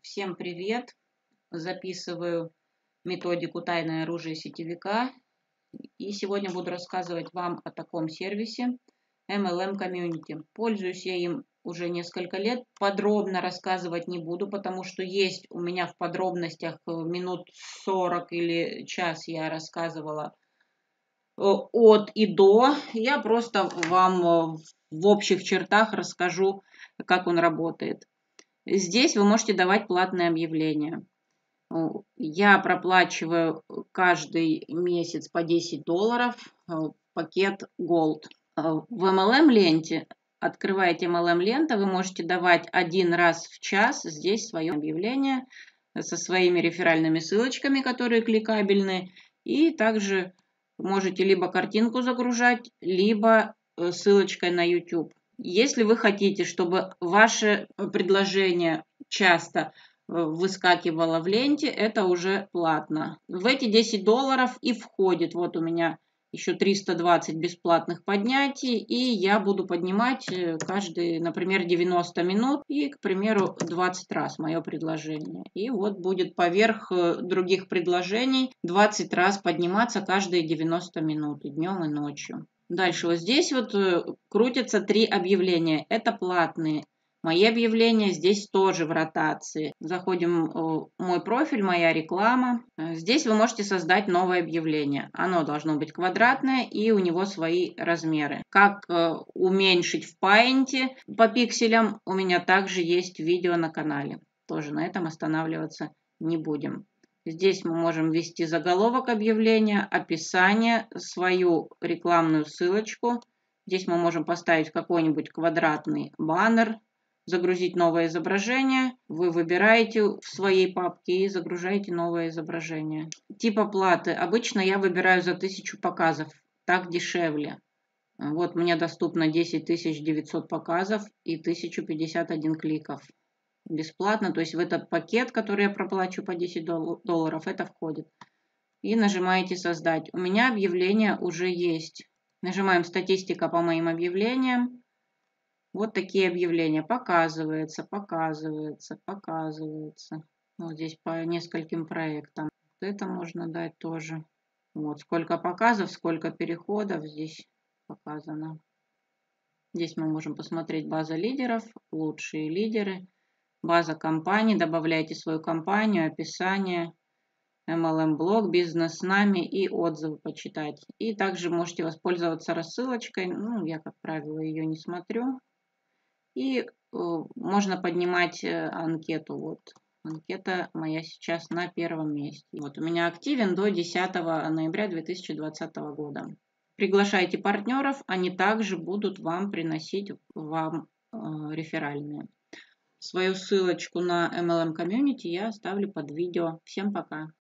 Всем привет! Записываю методику «Тайное оружие сетевика». И сегодня буду рассказывать вам о таком сервисе MLM Community. Пользуюсь я им уже несколько лет. Подробно рассказывать не буду, потому что есть у меня в подробностях минут 40 или час я рассказывала от и до. Я просто вам в общих чертах расскажу, как он работает. Здесь вы можете давать платные объявления. Я проплачиваю каждый месяц по $10 пакет Gold. В MLM-ленте, открываете MLM-лента, вы можете давать один раз в час здесь свое объявление со своими реферальными ссылочками, которые кликабельны. И также можете либо картинку загружать, либо ссылочкой на YouTube. Если вы хотите, чтобы ваше предложение часто выскакивало в ленте, это уже платно. В эти $10 и входит, вот у меня еще 320 бесплатных поднятий, и я буду поднимать каждые, например, 90 минут и, к примеру, 20 раз мое предложение. И вот будет поверх других предложений 20 раз подниматься каждые 90 минут, и днем, и ночью. Дальше вот здесь вот крутятся 3 объявления. Это платные. Мои объявления здесь тоже в ротации. Заходим в мой профиль, моя реклама. Здесь вы можете создать новое объявление. Оно должно быть квадратное и у него свои размеры. Как уменьшить в Paint по пикселям, у меня также есть видео на канале. Тоже на этом останавливаться не будем. Здесь мы можем ввести заголовок объявления, описание, свою рекламную ссылочку. Здесь мы можем поставить какой-нибудь квадратный баннер, загрузить новое изображение. Вы выбираете в своей папке и загружаете новое изображение. Тип оплаты. Обычно я выбираю за 1000 показов. Так дешевле. Вот мне доступно 10 900 показов и 1051 кликов. Бесплатно, то есть в этот пакет, который я проплачу по $10, это входит. И нажимаете «Создать». У меня объявление уже есть. Нажимаем «Статистика по моим объявлениям». Вот такие объявления. Показывается. Вот здесь по нескольким проектам. Вот это можно дать тоже. Вот сколько показов, сколько переходов здесь показано. Здесь мы можем посмотреть база лидеров, лучшие лидеры. База компаний, добавляйте свою компанию, описание, MLM-блог, бизнес с нами и отзывы почитать. И также можете воспользоваться рассылочкой. Ну, я, как правило, ее не смотрю. И можно поднимать анкету. Вот анкета моя сейчас на первом месте. Вот у меня активен до 10 ноября 2020 года. Приглашайте партнеров, они также будут вам приносить реферальные. Свою ссылочку на MLM Community я оставлю под видео. Всем пока!